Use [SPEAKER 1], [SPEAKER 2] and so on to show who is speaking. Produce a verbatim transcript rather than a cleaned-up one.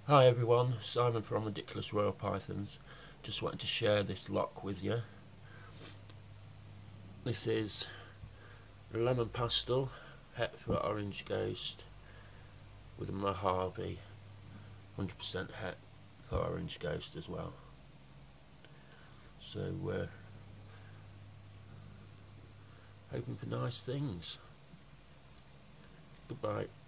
[SPEAKER 1] Hi everyone, Simon from Ridiculous Royal Pythons. Just wanted to share this lock with you. This is Lemon Pastel, Het for Orange Ghost, with a Mojave, one hundred percent Het for Orange Ghost as well. So, uh, hoping for nice things. Goodbye.